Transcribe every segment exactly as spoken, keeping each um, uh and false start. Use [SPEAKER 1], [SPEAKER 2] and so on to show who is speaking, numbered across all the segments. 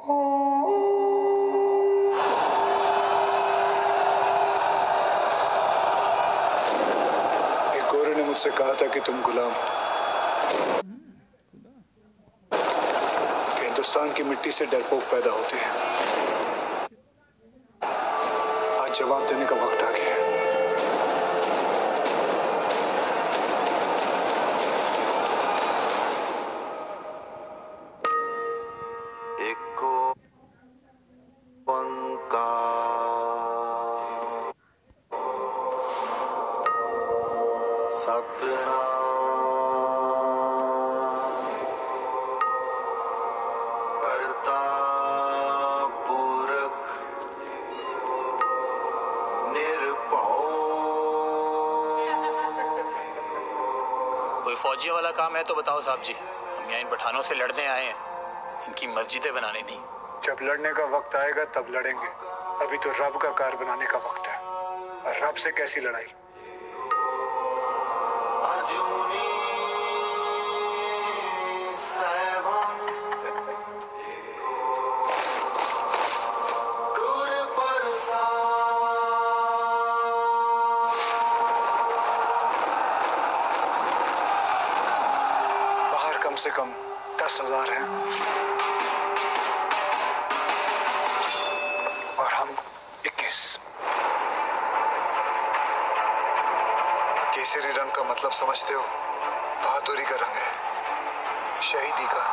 [SPEAKER 1] एक गोरे ने मुझसे कहा था कि तुम गुलाम हो, हिंदुस्तान की मिट्टी से डरपोक पैदा होते हैं। आज जवाब देने का वक्त आ गया है।
[SPEAKER 2] कोई फौजियों वाला काम है तो बताओ साहब जी, हम यहाँ इन पठानों से लड़ने आए हैं, इनकी मस्जिदें बनाने नहीं।
[SPEAKER 1] जब लड़ने का वक्त आएगा तब लड़ेंगे, अभी तो रब का कार बनाने का वक्त है। और रब से कैसी लड़ाई? बाहर कम से कम दस हजार हैं और हम इक्कीस। केसरी रंग का मतलब समझते हो? बहादुरी का रंग है, शहीदी का।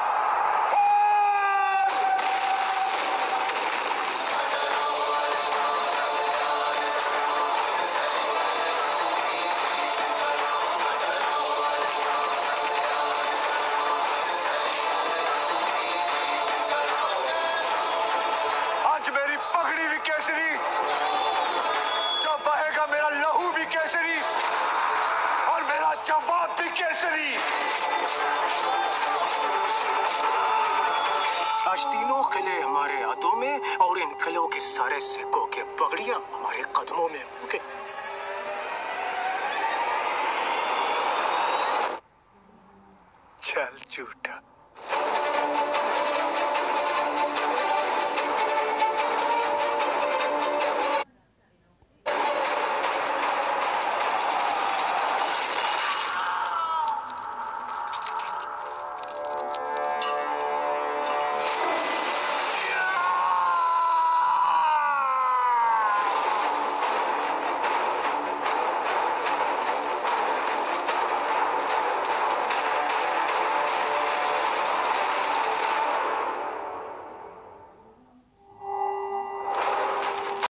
[SPEAKER 1] आज मेरी पगड़ी भी केसरी, जब बहेगा मेरा लहू भी केसरी और मेरा जवाब भी केसरी।
[SPEAKER 3] आज तीनों किले हमारे हाथों में और इन किलों के सारे सिक्कों के पगड़ियां हमारे कदमों में होंगे।
[SPEAKER 1] चल झूठा।